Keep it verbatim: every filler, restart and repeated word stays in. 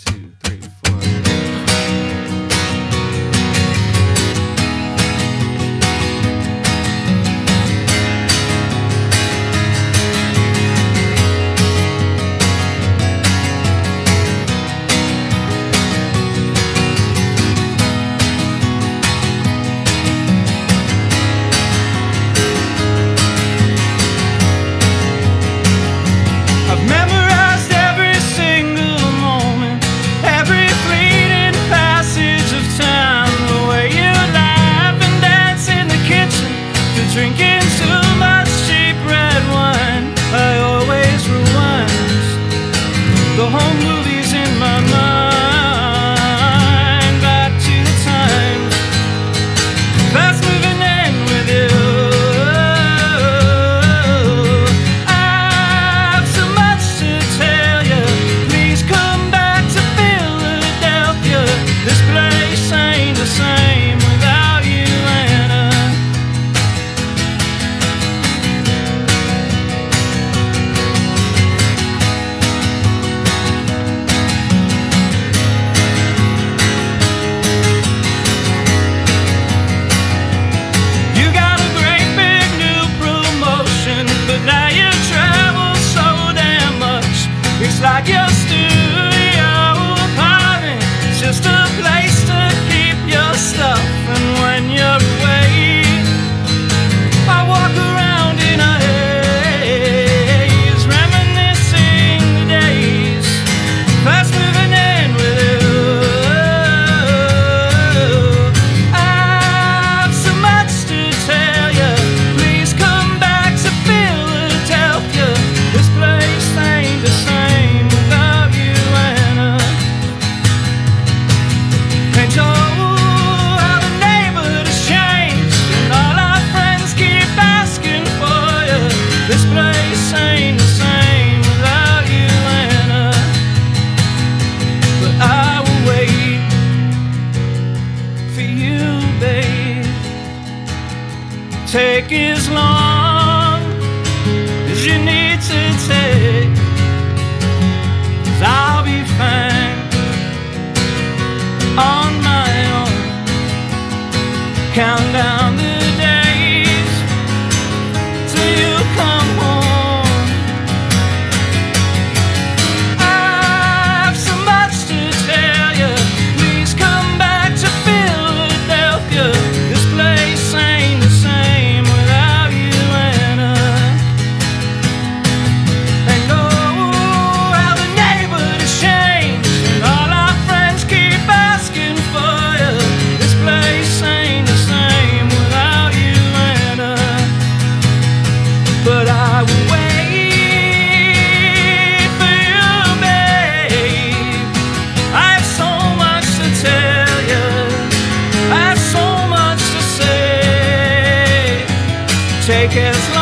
two, three, four. Drinking too much cheap red wine, I always rewind the whole movies in my mind, back to the times fast moving in with you. I have so much to tell you, please come back to Philadelphia. This place ain't the same without you, Anna. It's like your studio apartment, it's just a place to keep your stuff. And when you're away, I walk around in a haze, reminiscing the days, fast moving in with you. I have so much to tell you, please come back to Philadelphia. This place ain't the same. And oh, how the neighborhood has changed, and all our friends keep asking for you. This place ain't the same without you, Anna. But I will wait for you, babe. Take as long as you need to take, 'cause I'll be fine on my own. Count down the days till you come home. I have so much to tell you, please come back to Philadelphia. This place ain't the same without you, Anna. And oh, how the neighborhood has changed, and all our friends keep asking for you. This place ain't the same without you, Anna. But I will wait for you, babe. I have so much to tell you, I have so much to say. Take as long